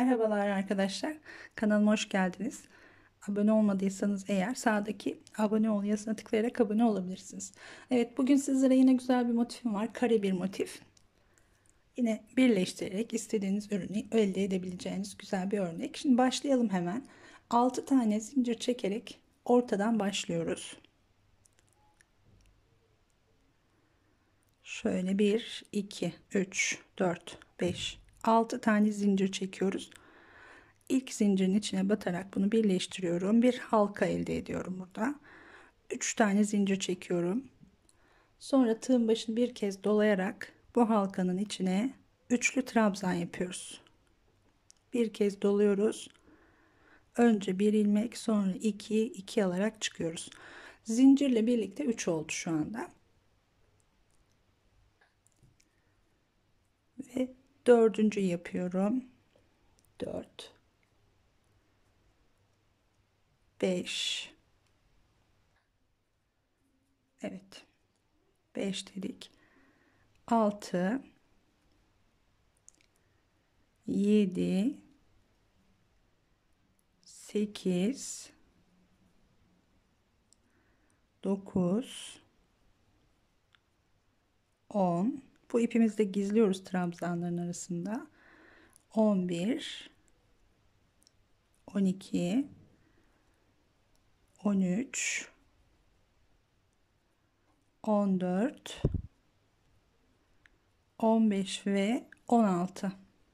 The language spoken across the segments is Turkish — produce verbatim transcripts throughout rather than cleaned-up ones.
Merhabalar arkadaşlar. Kanalıma hoş geldiniz. Abone olmadıysanız eğer sağdaki abone ol yazısına tıklayarak abone olabilirsiniz. Evet, bugün sizlere yine güzel bir motifim var. Kare bir motif. Yine birleştirerek istediğiniz ürünü elde edebileceğiniz güzel bir örnek. Şimdi başlayalım hemen. altı tane zincir çekerek ortadan başlıyoruz. Şöyle bir, iki, üç, dört, beş, altı tane zincir çekiyoruz. İlk zincirin içine batarak bunu birleştiriyorum. Bir halka elde ediyorum burada. üç tane zincir çekiyorum. Sonra tığın başını bir kez dolayarak bu halkanın içine üçlü trabzan yapıyoruz. Bir kez doluyoruz. Önce bir ilmek, sonra iki, iki alarak çıkıyoruz. Zincirle birlikte üç oldu şu anda. Ve dördüncü yapıyorum. dört, beş, evet, beş dedik. altı, yedi, sekiz, dokuz, on. Bu ipimizde gizliyoruz trabzanların arasında. on bir, on iki, on üç, on dört, on beş ve on altı.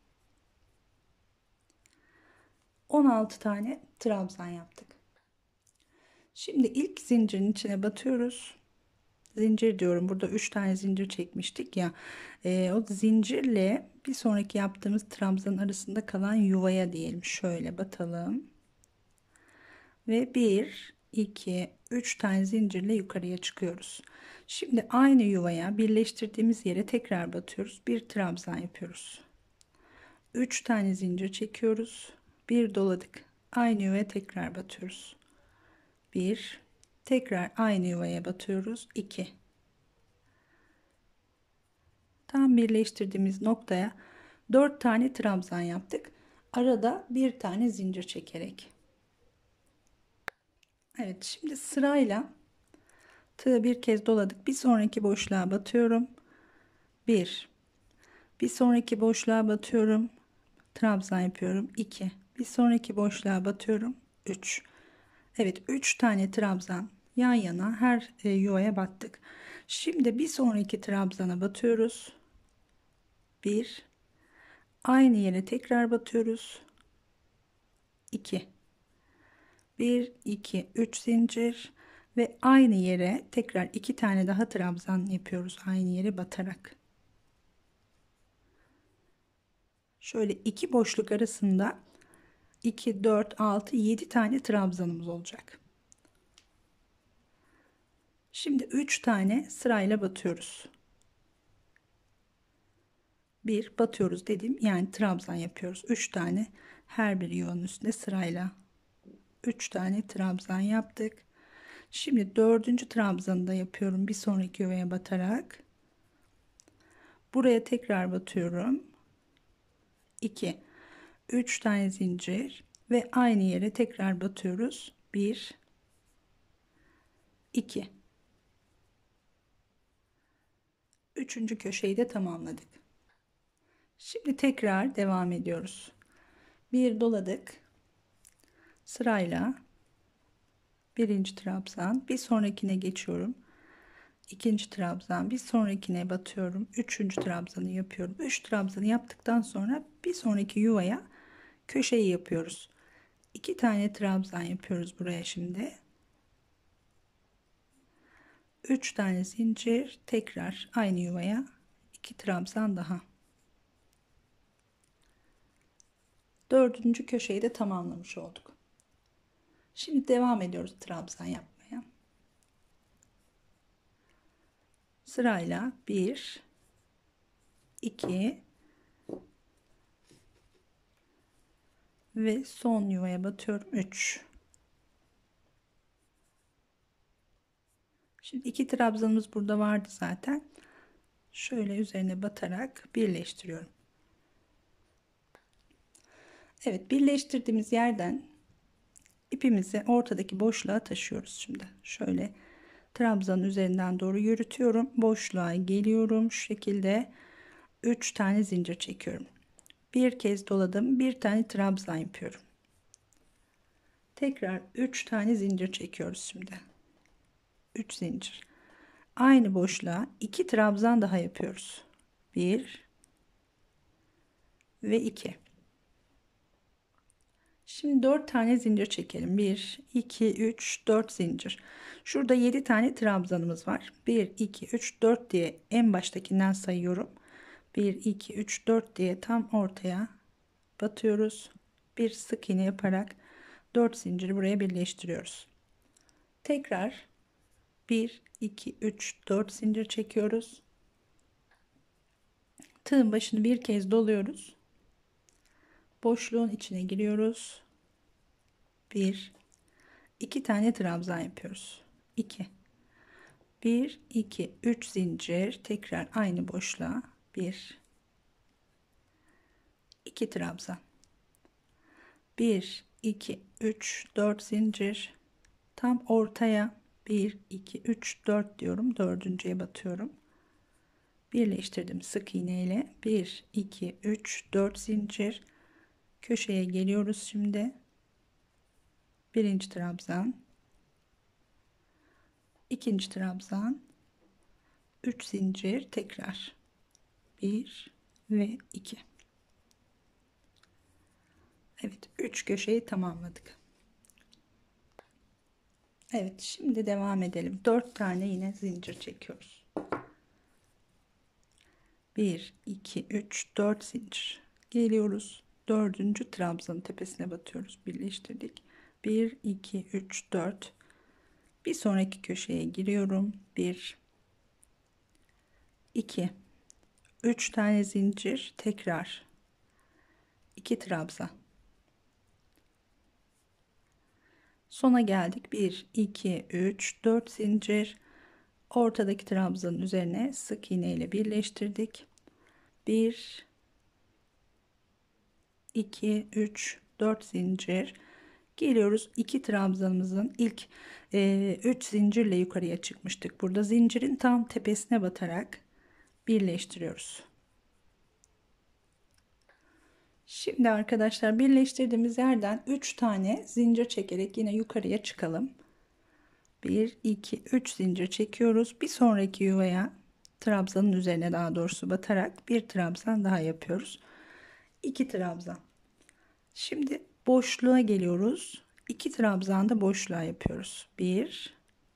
on altı tane trabzan yaptık. Şimdi ilk zincirin içine batıyoruz. Zincir diyorum, burada üç tane zincir çekmiştik ya, e, o zincirle bir sonraki yaptığımız trabzan arasında kalan yuvaya diyelim, şöyle batalım ve bir, iki, üç tane zincirle yukarıya çıkıyoruz. Şimdi aynı yuvaya birleştirdiğimiz yere tekrar batıyoruz, bir trabzan yapıyoruz, üç tane zincir çekiyoruz, bir doladık, aynı yuvaya tekrar batıyoruz, bir, tekrar aynı yuvaya batıyoruz, iki. Tam birleştirdiğimiz noktaya dört tane trabzan yaptık. Arada bir tane zincir çekerek. Evet, şimdi sırayla tığı bir kez doladık. Bir sonraki boşluğa batıyorum. bir. Bir sonraki boşluğa batıyorum. Trabzan yapıyorum. iki. Bir sonraki boşluğa batıyorum. üç. Evet, üç tane trabzan yan yana her e, yuvaya battık. Şimdi bir sonraki trabzana batıyoruz. bir. Aynı yere tekrar batıyoruz. iki, bir, iki, üç zincir ve aynı yere tekrar iki tane daha trabzan yapıyoruz, aynı yere batarak. Şöyle iki boşluk arasında iki, dört, altı, yedi tane trabzanımız olacak. Şimdi üç tane sırayla batıyoruz. Bir batıyoruz dedim, yani trabzan yapıyoruz. üç tane her bir yuvanın üstünde sırayla üç tane trabzan yaptık. Şimdi dördüncü trabzanı da yapıyorum bir sonraki yuvaya batarak. Buraya tekrar batıyorum. iki, üç tane zincir ve aynı yere tekrar batıyoruz. bir, iki. Üçüncü köşeyi de tamamladık. Şimdi tekrar devam ediyoruz. Bir doladık. Sırayla birinci trabzan, bir sonrakine geçiyorum. İkinci trabzan, bir sonrakine batıyorum. Üçüncü trabzanı yapıyorum. Üç trabzanı yaptıktan sonra bir sonraki yuvaya köşeyi yapıyoruz. İki tane trabzan yapıyoruz buraya şimdi. üç tane zincir, tekrar aynı yuvaya iki trabzan daha. Dördüncü köşeyi de tamamlamış olduk. Şimdi devam ediyoruz trabzan yapmaya. Sırayla bir, iki ve son yuvaya batıyorum, üç. Şimdi iki trabzanımız burada vardı zaten. Şöyle üzerine batarak birleştiriyorum. Evet, birleştirdiğimiz yerden ipimizi ortadaki boşluğa taşıyoruz şimdi. Şöyle trabzanın üzerinden doğru yürütüyorum. Boşluğa geliyorum. Şu şekilde üç tane zincir çekiyorum. Bir kez doladım. Bir tane trabzan yapıyorum. Tekrar üç tane zincir çekiyoruz şimdi. üç zincir. Aynı boşluğa iki trabzan daha yapıyoruz. bir ve iki. Şimdi dört tane zincir çekelim. bir, iki, üç, dört zincir. Şurada yedi tane trabzanımız var. bir, iki, üç, dört diye en baştakinden sayıyorum. bir, iki, üç, dört diye tam ortaya batıyoruz. Bir sık iğne yaparak dört zinciri buraya birleştiriyoruz. Tekrar bir, iki, üç, dört zincir çekiyoruz. Tığın başını bir kez doluyoruz. Boşluğun içine giriyoruz. bir, iki tane trabzan yapıyoruz. iki, bir, iki, üç zincir, tekrar aynı boşluğa bir, iki trabzan, bir, iki, üç, dört zincir, tam ortaya bir, iki, üç, dört diyorum. Dördüncüye batıyorum. Birleştirdim sık iğne ile bir, iki, üç, dört zincir, köşeye geliyoruz şimdi. Birinci trabzan, ikinci trabzan, üç zincir, tekrar bir ve iki. Evet, üç köşeyi tamamladık. Evet, şimdi devam edelim. dört tane yine zincir çekiyoruz. bir, iki, üç, dört zincir. Geliyoruz. Dördüncü trabzanın tepesine batıyoruz. Birleştirdik. bir, iki, üç, dört. Bir sonraki köşeye giriyorum. bir, iki, üç tane zincir, tekrar iki trabzan. Sona geldik. bir, iki, üç, dört zincir. Ortadaki trabzanın üzerine sık iğne ile birleştirdik. bir, iki, üç, dört zincir. Geliyoruz. iki trabzanımızın ilk üç zincirle yukarıya çıkmıştık. Burada zincirin tam tepesine batarak birleştiriyoruz. Şimdi arkadaşlar birleştirdiğimiz yerden üç tane zincir çekerek yine yukarıya çıkalım. bir, iki, üç zincir çekiyoruz. Bir sonraki yuvaya trabzanın üzerine daha doğrusu batarak bir trabzan daha yapıyoruz. iki trabzan. Şimdi boşluğa geliyoruz. iki trabzan da boşluğa yapıyoruz. bir,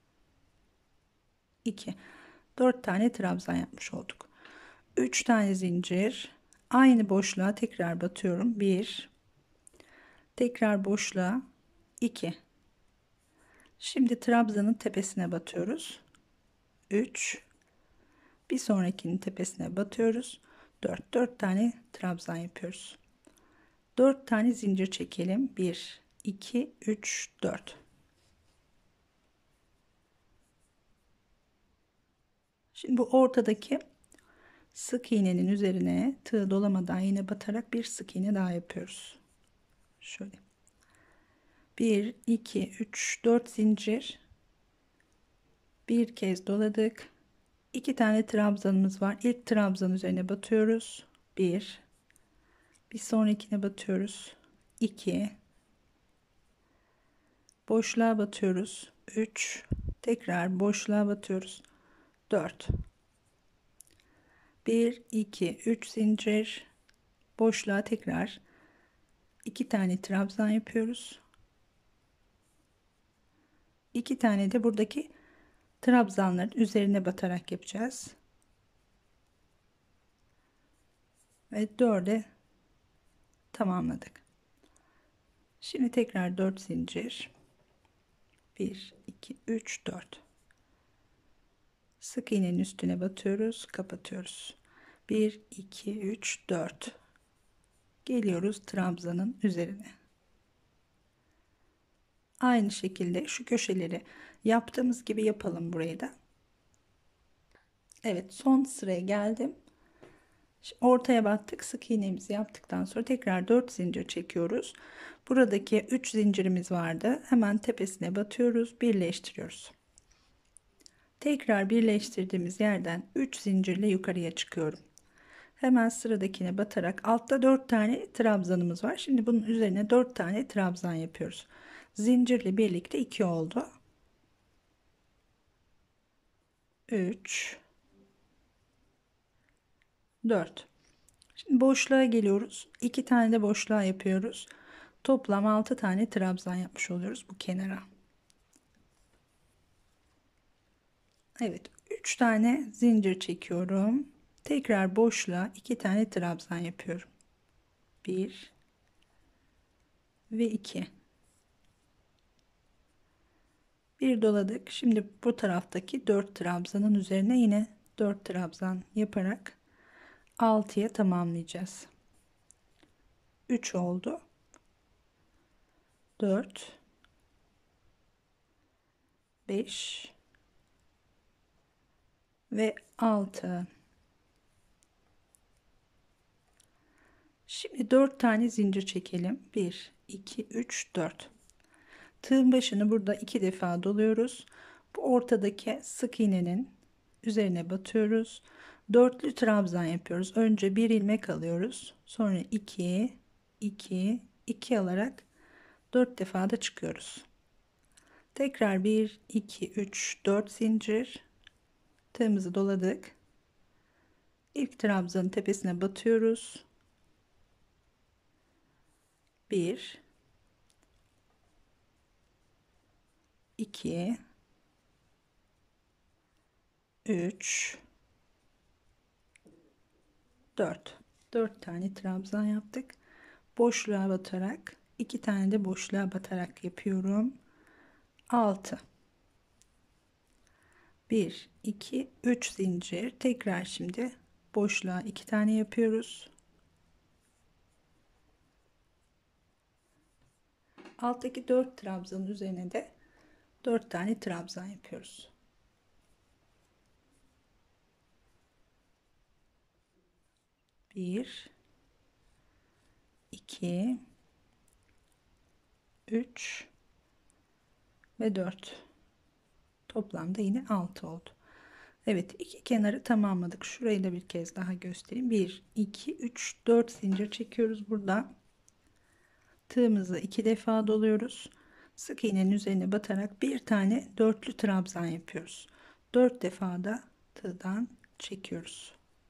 iki. dört tane trabzan yapmış olduk. üç tane zincir. Aynı boşluğa tekrar batıyorum. bir, tekrar boşluğa iki. Şimdi trabzanın tepesine batıyoruz. üç. Bir sonrakinin tepesine batıyoruz. dört. dört tane trabzan yapıyoruz. dört tane zincir çekelim. bir, iki, üç, dört. Şimdi bu ortadaki sık iğnenin üzerine tığ dolamadan yine batarak bir sık iğne daha yapıyoruz. Şöyle. bir, iki, üç, dört zincir. Bir kez doladık. iki tane trabzanımız var. İlk trabzan üzerine batıyoruz. bir. Bir sonrakine batıyoruz. iki. Boşluğa batıyoruz. üç. Tekrar boşluğa batıyoruz. dört. bir, iki, üç zincir. Boşluğa tekrar iki tane trabzan yapıyoruz. iki tane de buradaki trabzanların üzerine batarak yapacağız. Ve dörde tamamladık. Şimdi tekrar dört zincir. bir, iki, üç, dört. Sık iğnenin üstüne batıyoruz, kapatıyoruz. bir, iki, üç, dört. Geliyoruz trabzanın üzerine. Aynı şekilde şu köşeleri yaptığımız gibi yapalım burayı da. Evet, son sıraya geldim. Ortaya battık. Sık iğnemizi yaptıktan sonra tekrar dört zincir çekiyoruz. Buradaki üç zincirimiz vardı. Hemen tepesine batıyoruz, birleştiriyoruz. Tekrar birleştirdiğimiz yerden üç zincirle yukarıya çıkıyorum. Hemen sıradakine batarak altta dört tane trabzanımız var. Şimdi bunun üzerine dört tane trabzan yapıyoruz. Zincirle birlikte iki oldu. üç dört. Şimdi boşluğa geliyoruz. iki tane de boşluğa yapıyoruz. Toplam altı tane trabzan yapmış oluyoruz bu kenara. Evet, üç tane zincir çekiyorum. Tekrar boşluğa iki tane trabzan yapıyorum. bir ve iki. Bir doladık. Şimdi bu taraftaki dört trabzanın üzerine yine dört trabzan yaparak altıya tamamlayacağız. üç oldu. dört beş ve altı. Şimdi dört tane zincir çekelim. bir iki üç dört. Tığın başını burada iki defa doluyoruz. Bu ortadaki sık iğnenin üzerine batıyoruz. Dörtlü trabzan yapıyoruz. Önce bir ilmek alıyoruz. Sonra iki iki iki alarak dört defa da çıkıyoruz. Tekrar bir iki üç dört zincir, tığımızı doladık. İlk trabzanın tepesine batıyoruz. bir iki üç dört. dört tane trabzan yaptık. Boşluğa batarak iki tane de boşluğa batarak yapıyorum. altı. bir iki üç zincir. Tekrar şimdi boşluğa iki tane yapıyoruz. Alttaki dört trabzanın üzerine de dört tane trabzan yapıyoruz. bir iki üç ve dört. Toplamda yine altı oldu. Evet, iki kenarı tamamladık. Şurayı da bir kez daha göstereyim. bir iki üç dört zincir çekiyoruz burada. Tığımızı iki defa doluyoruz. Sık iğnenin üzerine batarak bir tane dörtlü trabzan yapıyoruz. dört defa da tığdan çekiyoruz.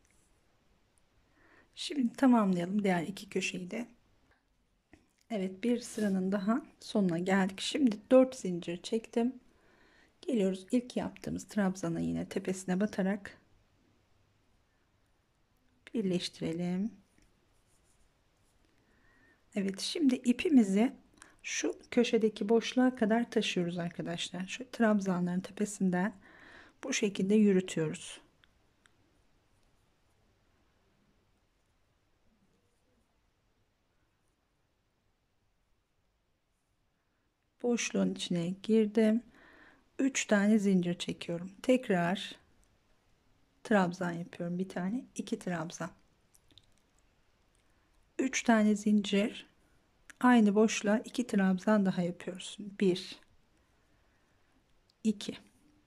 Şimdi tamamlayalım diğer iki köşeyi de. Evet, bir sıranın daha sonuna geldik. Şimdi dört zincir çektim. Geliyoruz ilk yaptığımız trabzana yine tepesine batarak birleştirelim. Evet, şimdi ipimizi şu köşedeki boşluğa kadar taşıyoruz arkadaşlar. Şu trabzanların tepesinden bu şekilde yürütüyoruz. Boşluğun içine girdim. üç tane zincir çekiyorum. Tekrar trabzan yapıyorum. Bir tane, iki trabzan. üç tane zincir. Aynı boşluğa iki trabzan daha yapıyoruz. bir iki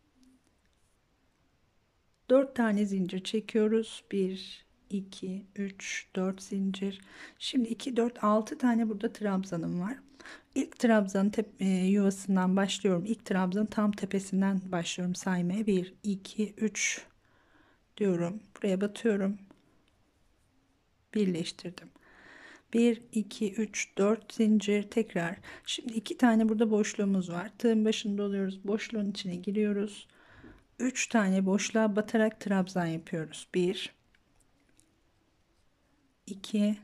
dört tane zincir çekiyoruz. bir iki üç dört zincir. Şimdi iki dört altı tane burada trabzanım var. İlk trabzanın e, yuvasından başlıyorum. İlk trabzanın tam tepesinden başlıyorum saymaya. bir iki üç diyorum. Buraya batıyorum. Birleştirdim. bir iki üç dört zincir tekrar. Şimdi iki tane burada boşluğumuz var. Tığın başında oluyoruz. Boşluğun içine giriyoruz. üç tane boşluğa batarak trabzan yapıyoruz. bir iki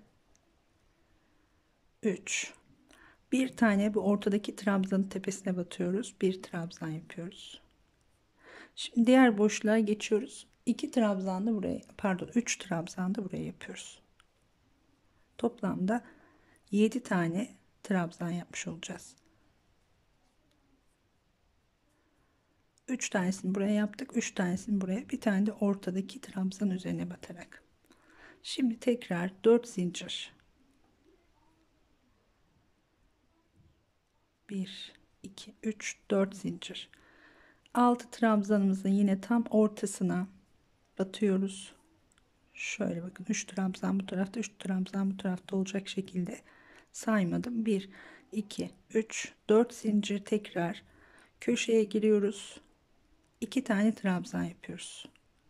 üç. Bir tane bu ortadaki trabzanın tepesine batıyoruz. Bir trabzan yapıyoruz. Şimdi diğer boşluğa geçiyoruz. iki trabzan da buraya, pardon, üç trabzan da buraya yapıyoruz. Toplamda yedi tane trabzan yapmış olacağız. üç tanesini buraya yaptık. üç tanesini buraya. Bir tane de ortadaki trabzan üzerine batarak. Şimdi tekrar dört zincir. bir iki üç dört zincir. altı trabzanımızın yine tam ortasına batıyoruz. Şöyle bakın, üç trabzan bu tarafta, üç trabzan bu tarafta olacak şekilde saymadım. bir iki üç dört zincir, tekrar köşeye giriyoruz. iki tane trabzan yapıyoruz.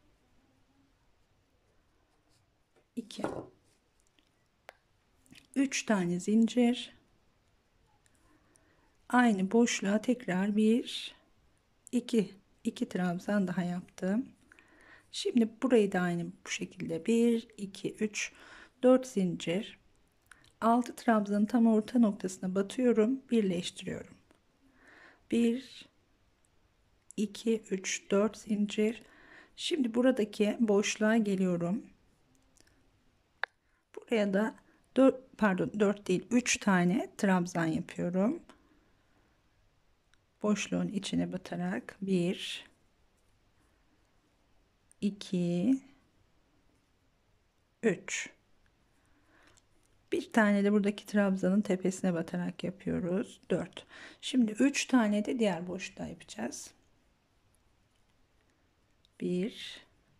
iki üç tane zincir. Aynı boşluğa tekrar bir iki iki trabzan daha yaptım. Şimdi burayı da aynı bu şekilde bir iki üç dört zincir, altı trabzanın tam orta noktasına batıyorum, birleştiriyorum. bir iki üç dört zincir. Şimdi buradaki boşluğa geliyorum. Buraya da dört, pardon dört değil, üç tane trabzan yapıyorum. Boşluğun içine batarak bir iki üç, bir tane de buradaki trabzanın tepesine batarak yapıyoruz. dört. Şimdi üç tane de diğer boşluğa yapacağız. bir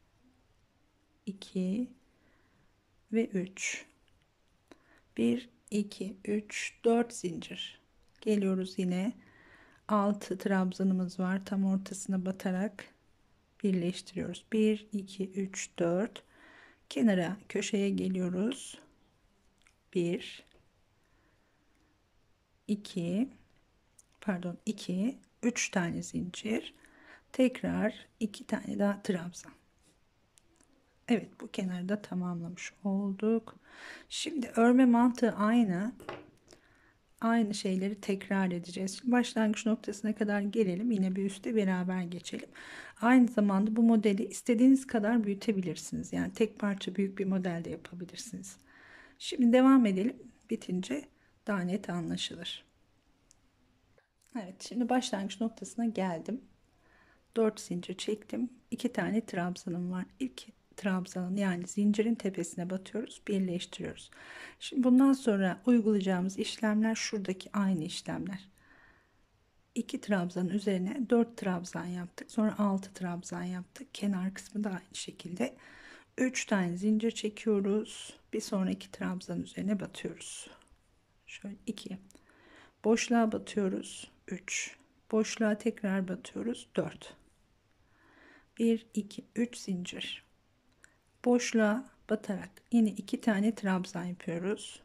iki ve üç. bir iki üç dört zincir. Geliyoruz yine. altı trabzanımız var. Tam ortasına batarak birleştiriyoruz. bir iki üç dört. Kenara, köşeye geliyoruz. bir iki, pardon iki üç tane zincir, tekrar iki tane daha trabzan. Evet, bu kenarda tamamlamış olduk. Şimdi örme mantığı aynı aynı şeyleri tekrar edeceğiz. Şimdi başlangıç noktasına kadar gelelim, yine bir üste beraber geçelim. Aynı zamanda bu modeli istediğiniz kadar büyütebilirsiniz, yani tek parça büyük bir modelde yapabilirsiniz. Şimdi devam edelim, bitince daha net anlaşılır. Evet, şimdi başlangıç noktasına geldim. dört zincir çektim. iki tane trabzanım var. İlk trabzanın, yani zincirin tepesine batıyoruz, birleştiriyoruz. Şimdi bundan sonra uygulayacağımız işlemler şuradaki aynı işlemler. iki trabzanın üzerine dört trabzan yaptık. Sonra altı trabzan yaptık. Kenar kısmı da aynı şekilde. üç tane zincir çekiyoruz. Bir sonraki trabzanın üzerine batıyoruz. Şöyle iki. Boşluğa batıyoruz. üç. Boşluğa tekrar batıyoruz. dört. bir iki üç zincir. Boşluğa batarak yine iki tane trabzan yapıyoruz.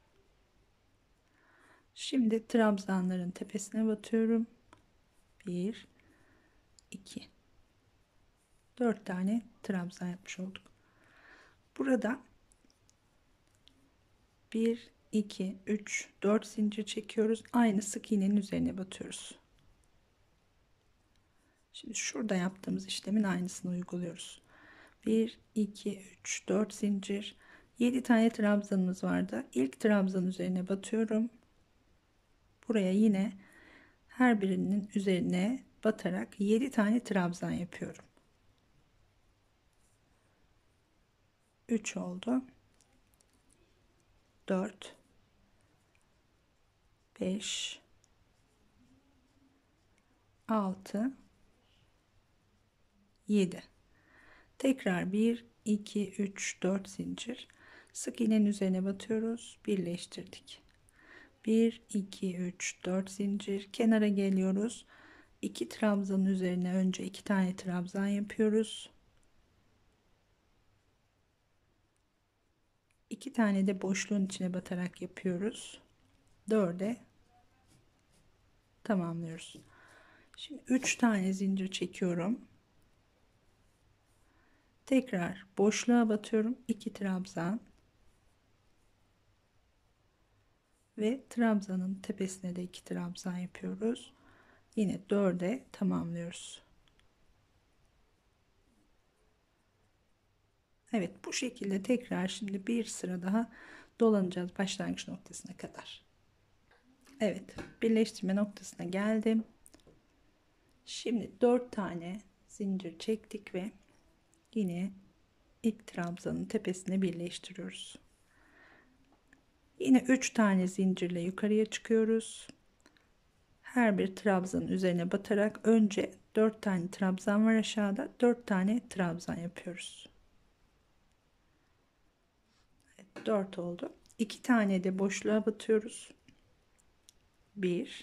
Şimdi trabzanların tepesine batıyorum. bir iki dört tane trabzan yapmış olduk. Burada bir iki üç dört zincir çekiyoruz. Aynı sık iğnenin üzerine batıyoruz. Şimdi şurada yaptığımız işlemin aynısını uyguluyoruz. bir iki üç dört zincir, yedi tane trabzanımız vardı. İlk trabzanın üzerine batıyorum. Buraya yine her birinin üzerine batarak yedi tane trabzan yapıyorum. üç oldu. dört beş altı yedi. Tekrar bir iki üç dört zincir, sık iğnenin üzerine batıyoruz, birleştirdik. bir iki üç dört zincir, kenara geliyoruz. iki trabzanın üzerine önce iki tane trabzan yapıyoruz. iki tane de boşluğun içine batarak yapıyoruz. dörde tamamlıyoruz. Şimdi üç tane zincir çekiyorum. Tekrar boşluğa batıyorum. iki trabzan ve trabzanın tepesine de iki trabzan yapıyoruz. Yine dörde tamamlıyoruz. Evet, bu şekilde tekrar şimdi bir sıra daha dolanacağız başlangıç noktasına kadar. Evet, birleştirme noktasına geldim. Şimdi dört tane zincir çektik ve yine ilk trabzanın tepesine birleştiriyoruz. Yine üç tane zincirle yukarıya çıkıyoruz. Her bir trabzanın üzerine batarak önce dört tane trabzan var aşağıda, dört tane trabzan yapıyoruz. Evet, dört oldu. iki tane de boşluğa batıyoruz. bir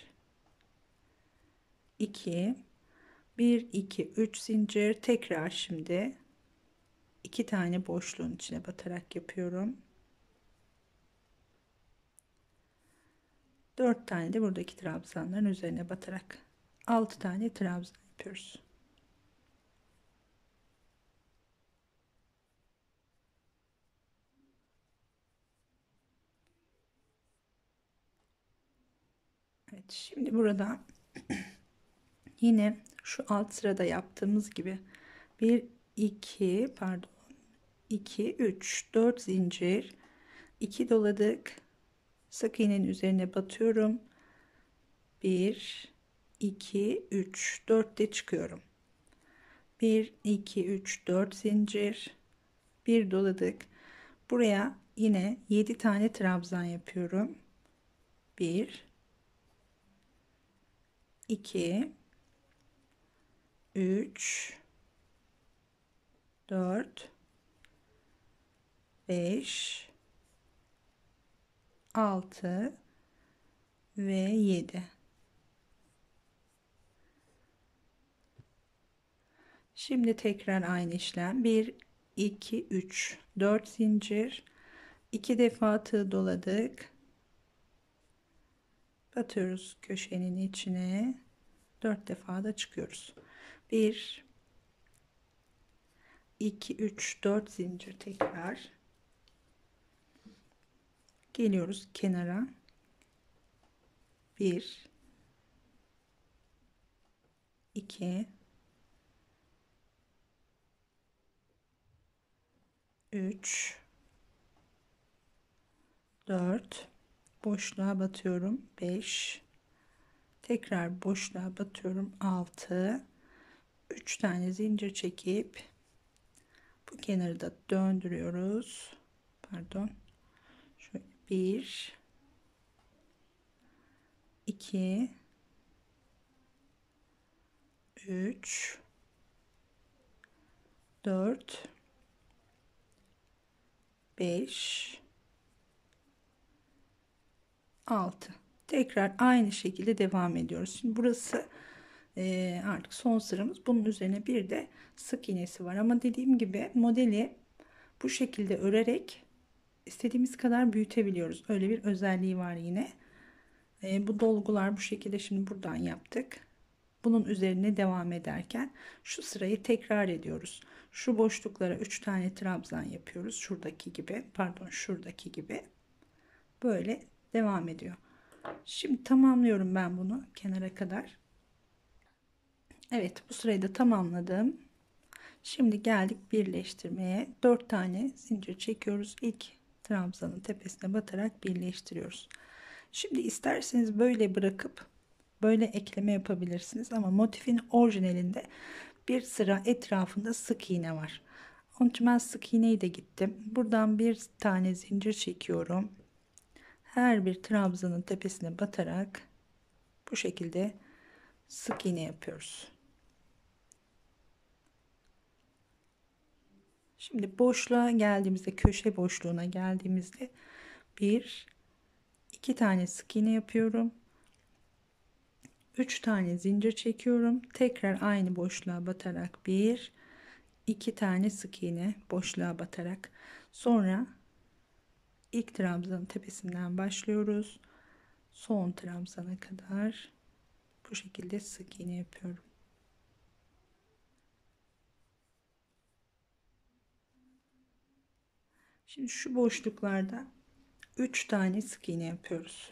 iki bir iki üç zincir, tekrar şimdi iki tane boşluğun içine batarak yapıyorum. dört tane de buradaki trabzanların üzerine batarak altı tane trabzan yapıyoruz. Evet, şimdi burada yine şu alt sırada yaptığımız gibi bir iki pardon iki üç dört zincir, iki doladık, sık iğnenin üzerine batıyorum, bir iki üç dört de çıkıyorum, bir iki üç dört zincir, bir doladık, buraya yine yedi tane trabzan yapıyorum, bir iki üç dört beş altı ve yedi. Şimdi tekrar aynı işlem, bir iki üç dört zincir, iki defa tığ doladık, batıyoruz köşenin içine, dört defa da çıkıyoruz, bir iki üç dört zincir, tekrar geliyoruz kenara, bir iki üç dört, boşluğa batıyorum, beş, tekrar boşluğa batıyorum, altı, üç tane zincir çekip bu kenarı da döndürüyoruz, pardon, şöyle bir iki üç dört beş altı, tekrar aynı şekilde devam ediyoruz. Şimdi burası e, artık son sıramız. Bunun üzerine bir de sık iğnesi var ama dediğim gibi modeli bu şekilde örerek istediğimiz kadar büyütebiliyoruz. Öyle bir özelliği var yine. E, bu dolgular bu şekilde, şimdi buradan yaptık. Bunun üzerine devam ederken şu sırayı tekrar ediyoruz. Şu boşluklara üç tane trabzan yapıyoruz. Şuradaki gibi, pardon şuradaki gibi. Böyle devam ediyor. Şimdi tamamlıyorum ben bunu kenara kadar. Evet, bu sırayı da tamamladım. Şimdi geldik birleştirmeye. dört tane zincir çekiyoruz. İlk trabzanın tepesine batarak birleştiriyoruz. Şimdi isterseniz böyle bırakıp böyle ekleme yapabilirsiniz ama motifin orijinalinde bir sıra etrafında sık iğne var. Onun için ben sık iğneyi de gittim. Buradan bir tane zincir çekiyorum. Her bir trabzanın tepesine batarak bu şekilde sık iğne yapıyoruz. Şimdi boşluğa geldiğimizde, köşe boşluğuna geldiğimizde bir iki tane sık iğne yapıyorum. üç tane zincir çekiyorum. Tekrar aynı boşluğa batarak bir iki tane sık iğne boşluğa batarak, sonra ilk trabzanın tepesinden başlıyoruz. Son trabzana kadar bu şekilde sık iğne yapıyorum. Şimdi şu boşluklarda üç tane sık iğne yapıyoruz.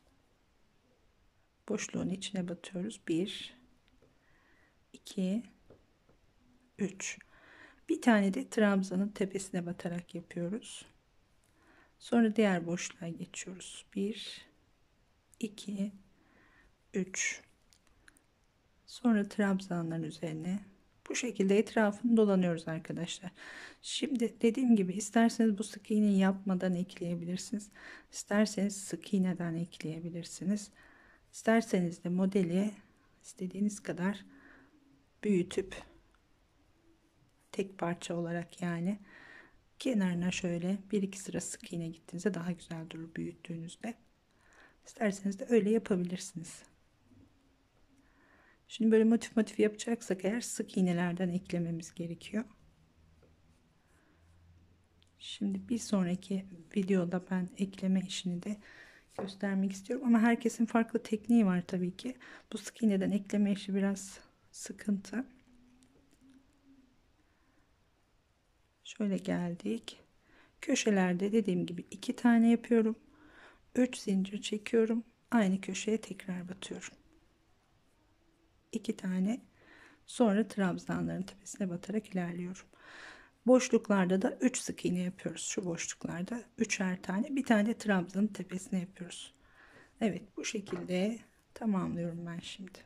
Boşluğun içine batıyoruz. bir iki üç. Bir tane de trabzanın tepesine batarak yapıyoruz. Sonra diğer boşluğa geçiyoruz. bir iki üç. Sonra trabzanların üzerine Bu şekilde etrafını dolanıyoruz arkadaşlar. Şimdi dediğim gibi isterseniz bu sık iğneyi yapmadan ekleyebilirsiniz. İsterseniz sık iğneden ekleyebilirsiniz. İsterseniz de modeli istediğiniz kadar büyütüp tek parça olarak yani kenarına şöyle bir iki sıra sık iğne gittiğinizde daha güzel durur büyüttüğünüzde. İsterseniz de öyle yapabilirsiniz. Şimdi böyle motif motif yapacaksak eğer sık iğnelerden eklememiz gerekiyor. Şimdi bir sonraki videoda ben ekleme işini de göstermek istiyorum. Ama herkesin farklı tekniği var tabii ki. Bu sık iğneden ekleme işi biraz sıkıntı. Şöyle geldik. Köşelerde dediğim gibi iki tane yapıyorum. üç zincir çekiyorum. Aynı köşeye tekrar batıyorum. iki tane. Sonra trabzanların tepesine batarak ilerliyorum. Boşluklarda da üç sık iğne yapıyoruz. Şu boşluklarda üçer tane, bir tane de trabzanın tepesine yapıyoruz. Evet, bu şekilde tamamlıyorum ben şimdi.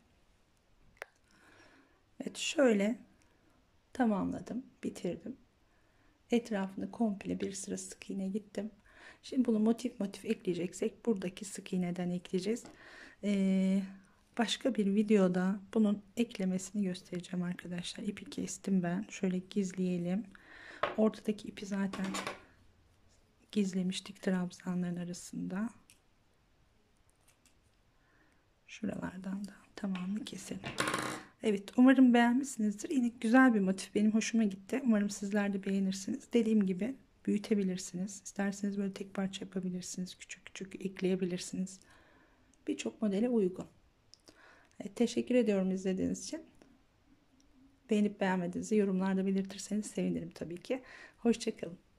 Evet, şöyle tamamladım, bitirdim. Etrafını komple bir sıra sık iğne gittim. Şimdi bunu motif motif ekleyeceksek buradaki sık iğneden ekleyeceğiz. Ee, başka bir videoda bunun eklemesini göstereceğim arkadaşlar. İpi kestim ben. Şöyle gizleyelim. Ortadaki ipi zaten gizlemiştik trabzanların arasında. Şuralardan da tamamını keselim. Evet, umarım beğenmişsinizdir. Yine güzel bir motif, benim hoşuma gitti. Umarım sizler de beğenirsiniz. Dediğim gibi büyütebilirsiniz. İsterseniz böyle tek parça yapabilirsiniz. Küçük küçük ekleyebilirsiniz. Birçok modele uygun. Evet, teşekkür ediyorum izlediğiniz için. Beğenip beğenmediğinizi yorumlarda belirtirseniz sevinirim tabii ki. Hoşça kalın.